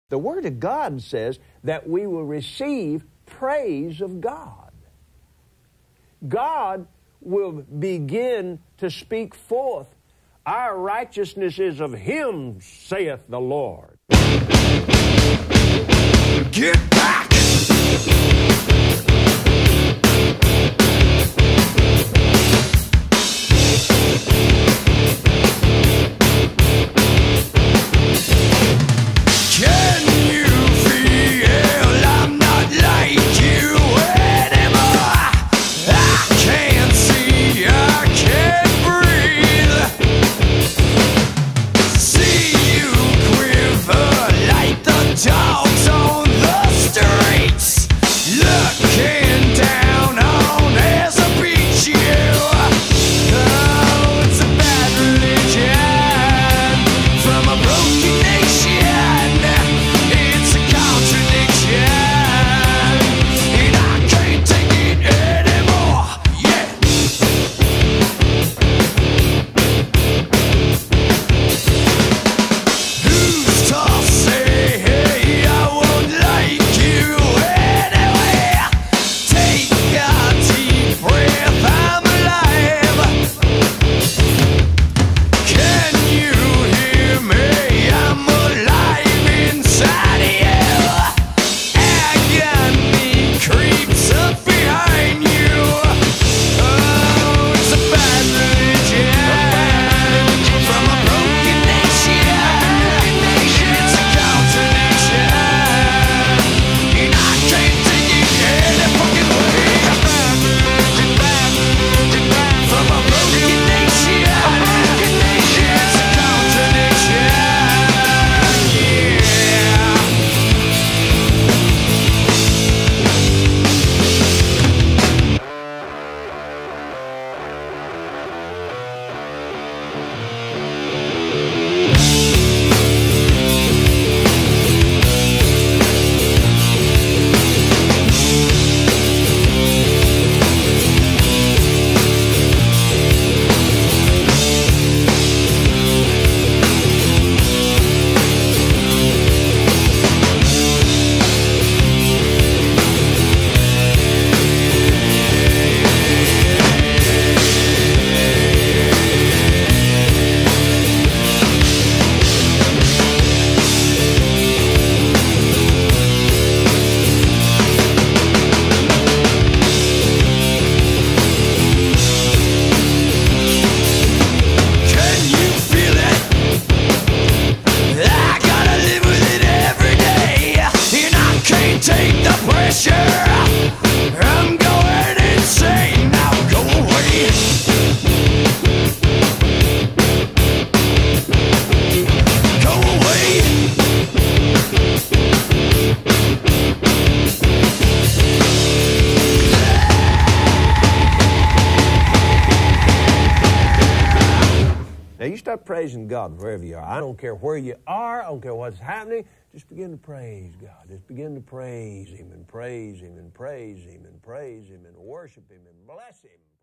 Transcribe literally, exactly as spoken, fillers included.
The Word of God says that we will receive praise of God. God will begin to speak forth, "Our righteousness is of Him, saith the Lord." Get back! Dogs on the streets, looking down on as a beach, you. Oh, it's a bad religion from a broken nation. It's a contradiction, and I can't take it anymore. Yeah. Who's to say? Take the pressure. I'm going insane. Now go away. Go away. Now you start praising God wherever you are. I don't care where you are. I don't care what's happening. Just begin to praise God. Just begin to praise Him and praise Him and praise Him and praise Him and worship Him and bless Him.